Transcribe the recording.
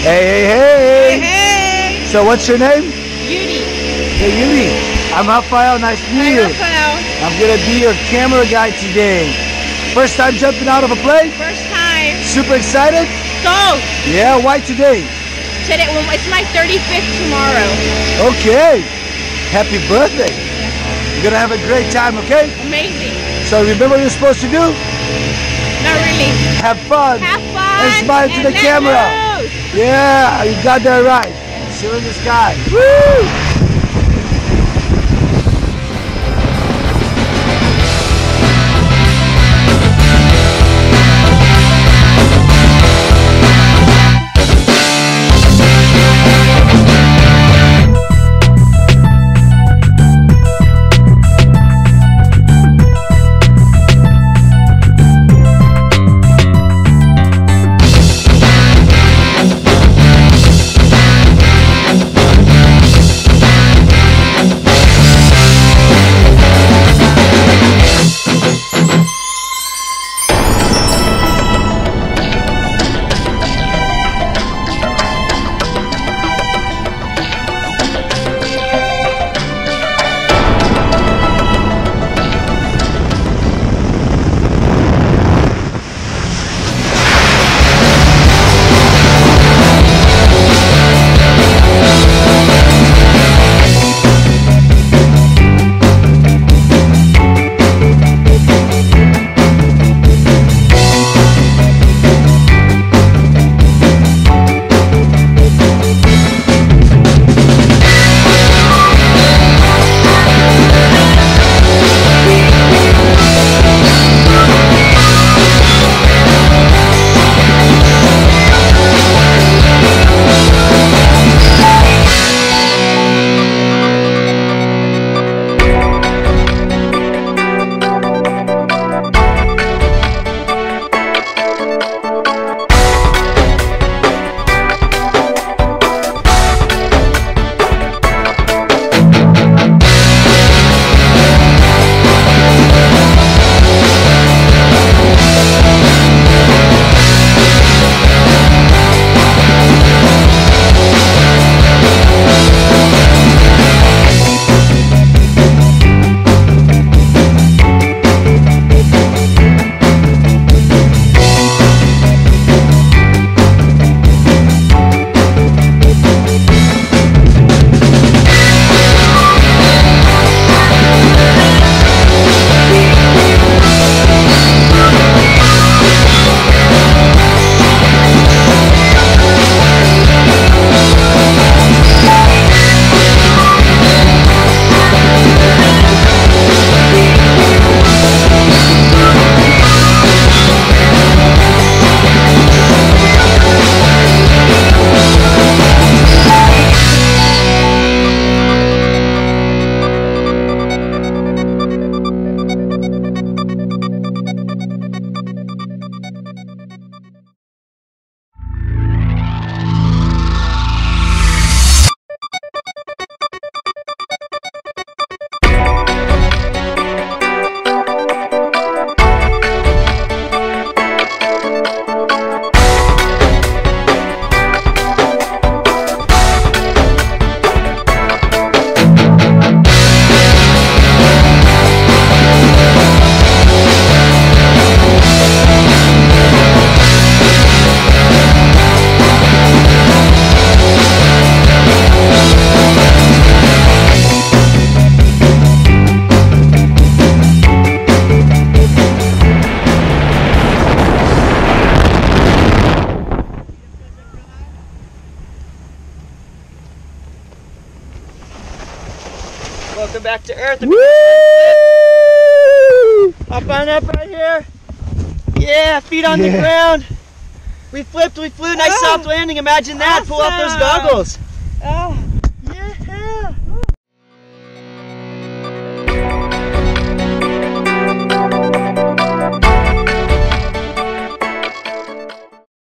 Hey, hey, hey! Hey, hey! So what's your name? Yuri. Hey, Yuri. I'm Rafael. Nice to meet you. Rafael. I'm gonna be your camera guy today. First time jumping out of a plane? First time. Super excited? So, Yeah, why today? today, well, it's my 35th tomorrow. Okay. Happy birthday. You're gonna have a great time, okay? Amazing. So remember what you're supposed to do? Not really. Have fun. Have fun. And smile to the let camera. loose. Yeah, you got that right. See you in the sky. Woo! Welcome back to Earth. Woo! Up on up right here. Yeah, feet on the ground. We flipped, we flew, nice soft landing. Imagine that. Pull off those goggles. Oh.